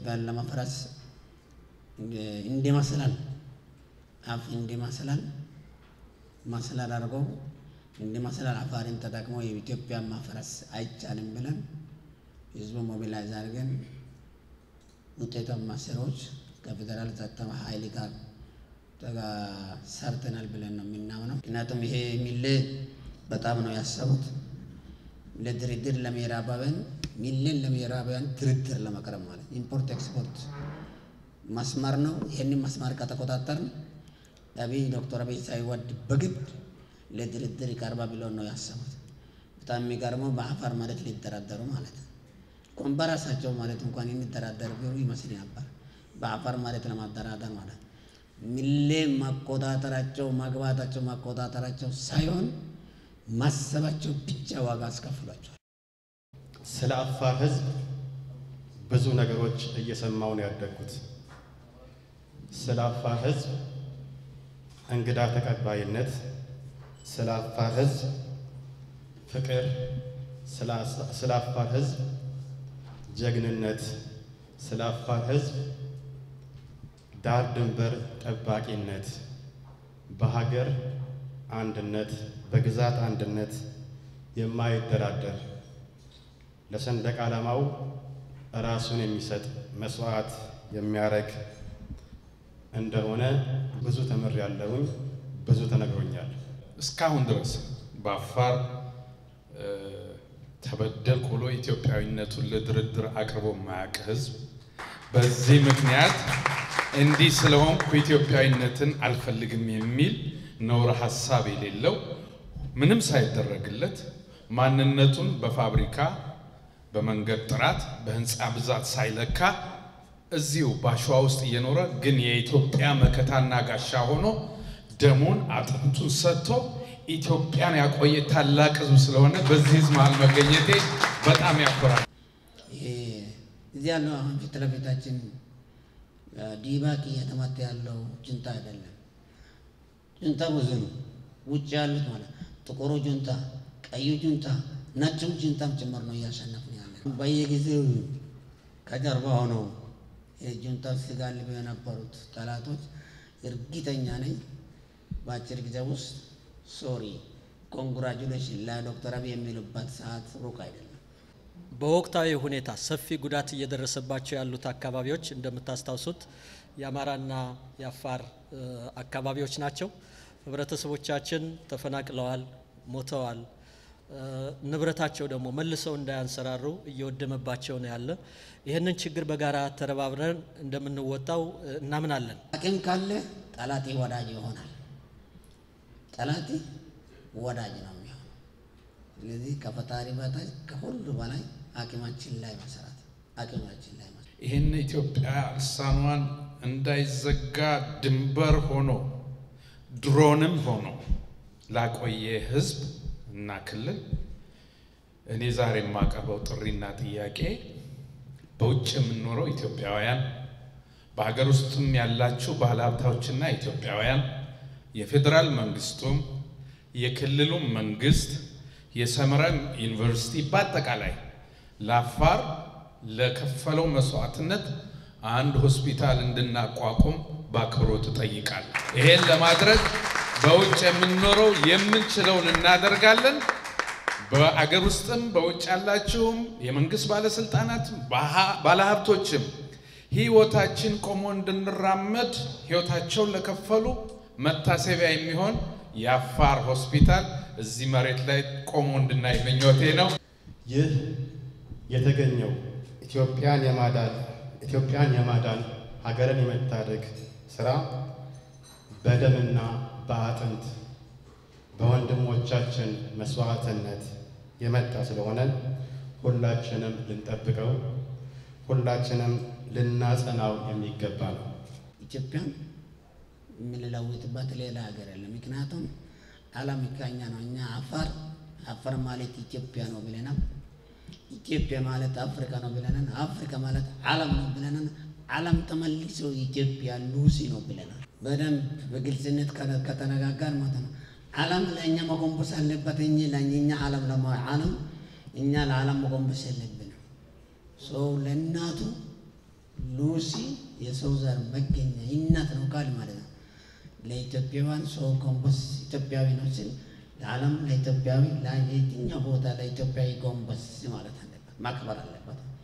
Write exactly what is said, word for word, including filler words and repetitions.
ኢትዮጵያን ለማፍረስ እንደ ማሰላል አፍ እንደ ማሰላል ማሰላል አድርገው እንደ ማሰላል አፋርን ተጠቅመው የኢትዮጵያን ማፍረስ አይቻልም ብለን ህዝቡ ሞቢላይዝ አድርገን ውጤታማ ስራዎች ከፌደራል ጸጥታ ኃይል ጋር ሰርተናል ብለን ነው የምናምነው። ምክንያቱም ይሄ ሚሌ በጣም ነው ያሰቡት ለድርድር ለምዕራባውያን ሚሌን ለምዕራባውያን ድርድር ለማቅረብ ማለት ኢምፖርት ኤክስፖርት መስመር ነው። ይሄንን መስመር ከተቆጣጠርን አብይ ዶክተር አብይ ሳይወድ በግድ ለድርድር ይቀርባ ብለው ነው ያሰቡት። በጣም የሚገርመው በአፋር ማለት ሊደራደሩ ማለት ነው። ኮምባራሳቸው ማለት እንኳን የሚደራደር ቢሆን ይመስል ነበር። በአፋር ማለት ለማደራደር ማለት ሚሌ ማቆጣጠራቸው ማግባታቸው ማቆጣጠራቸው ሳይሆን ማሰባቸው ብቻ ዋጋ አስከፍሏቸው። ስለ አፋር ህዝብ ብዙ ነገሮች እየሰማው ነው ያደግኩት። ስለ አፋር ህዝብ እንግዳ ተቀባይነት፣ ስለ አፋር ህዝብ ፍቅር፣ ስለ አፋር ህዝብ ጀግንነት፣ ስለ አፋር ህዝብ ዳር ድንበር ጠባቂነት፣ በሀገር አንድነት በግዛት አንድነት የማይደራደር ለሰንደቅ ዓላማው ራሱን የሚሰጥ መስዋዕት የሚያረግ እንደሆነ ብዙ ተመሪያለሁኝ፣ ብዙ ተነግሮኛል። እስካሁን ድረስ በአፋር ተበደልኩ ብሎ ኢትዮጵያዊነቱን ለድርድር አቅርቦ ማያውቅ ህዝብ በዚህ ምክንያት እንዲህ ስለሆንኩ ኢትዮጵያዊነትን አልፈልግም የሚል ነውር ሐሳብ የሌለው ምንም ሳይደረግለት ማንነቱን በፋብሪካ በመንገድ ጥራት በህንጻ ብዛት ሳይለካ እዚሁ ባሸዋ ውስጥ እየኖረ ግን የኢትዮጵያ መከታና ጋሻ ሆኖ ደሙን አጥንቱን ሰጥቶ ኢትዮጵያን ያቆየ ታላቅ ህዝብ ስለሆነ በዚህ ህዝብ መሃል መገኘቴ በጣም ያኮራል። እዚህ ያለው አሁን ፊት ለፊታችን ዲባቂ የተመታ ያለው ጁንታ አይደለም። ጁንታ ብዙ ነው። ውጭ ያሉት ማለት ጥቁሩ ጁንታ፣ ቀዩ ጁንታ፣ ነጩ ጁንታም ጭምር ነው እያሸነፍን ያለን። በየጊዜው ከጀርባ ሆነው የጁንታ ሲጋልቡ የነበሩት ጠላቶች እርግጠኛ ነኝ በአጭር ጊዜ ውስጥ ሶሪ ኮንግራቹሌሽን ለዶክተር አብይ የሚሉበት ሰዓት ሩቅ አይደለም። በወቅታዊ ሁኔታ ሰፊ ጉዳት እየደረሰባቸው ያሉት አካባቢዎች እንደምታስታውሱት የአማራና የአፋር አካባቢዎች ናቸው። ህብረተሰቦቻችን ተፈናቅለዋል፣ ሞተዋል። ንብረታቸው ደግሞ መልሰው እንዳያንሰራሩ እየወደመባቸው ነው ያለ። ይሄንን ችግር በጋራ ተረባብረን እንደምንወጣው እናምናለን። አቅም ካለ ጠላቴ ወዳጅ ይሆናል። ጠላቴ ወዳጅ ነው የሚሆነው። ስለዚህ ከፈጣሪ በታች ከሁሉ በላይ አቅማችን ላይ መሰራት አቅማችን ላይ መሰራት ይሄን ኢትዮጵያ ልሳኗን እንዳይዘጋ ድንበር ሆኖ ድሮንም ሆኖ ላቆየ ህዝብ እና ክልል እኔ ዛሬ የማቀርበው ጥሪና ጥያቄ በውጭ የምንኖረው ኢትዮጵያውያን በሀገር ውስጥም ያላችሁ ባለሀብቶችና ኢትዮጵያውያን የፌደራል መንግስቱም የክልሉ መንግስት የሰመራ ዩኒቨርሲቲ በአጠቃላይ ለአፋር ለከፈለው መስዋዕትነት አንድ ሆስፒታል እንድናቋቁም በአክብሮት እጠይቃለሁ። ይሄን ለማድረግ በውጭ የምንኖረው የምንችለውን እናደርጋለን። በአገር ውስጥም በውጭ ያላችሁም የመንግስት ባለስልጣናትም ባለሀብቶችም ህይወታችን ቆሞ እንድንራመድ ህይወታቸውን ለከፈሉ መታሰቢያ የሚሆን የአፋር ሆስፒታል እዚህ መሬት ላይ ቆሞ እንድናይ ምኞቴ ነው። ይህ የተገኘው ኢትዮጵያን የማዳን ኢትዮጵያን የማዳን ሀገርን የመታደግ ስራ በደምና በአጥንት በወንድሞቻችን መስዋዕትነት የመጣ ስለሆነ ሁላችንም ልንጠብቀው ሁላችንም ልናጸናው የሚገባ ነው። ኢትዮጵያን የምንለውጥበት ሌላ ሀገር የለም። ምክንያቱም ዓለም ከኛ ነው። እኛ አፋር አፋር ማለት ኢትዮጵያ ነው ብለናል። ኢትዮጵያ ማለት አፍሪካ ነው ብለናል። አፍሪካ ማለት ዓለም ነው ብለናል። ዓለም ተመልሶ ኢትዮጵያ ሉሲ ነው ብለናል። በደንብ በግልጽነት ከተነጋገርን ማለት ነው ዓለም ለእኛ መጎንበስ አለበት እንጂ ለእኛ ዓለም ለማ ዓለም እኛ ለዓለም መጎንበስ የለብንም። ሰው ለእናቱ ሉሲ የሰው ዘር መገኛ እናት ነው ቃል ማለት ነው። ለኢትዮጵያውያን ሰው ጎንበስ ኢትዮጵያዊ ነው ሲል ለዓለም ለኢትዮጵያዊ ለየትኛው ቦታ ለኢትዮጵያዊ ጎንበስ ማለት አለበት፣ ማክበር አለበት።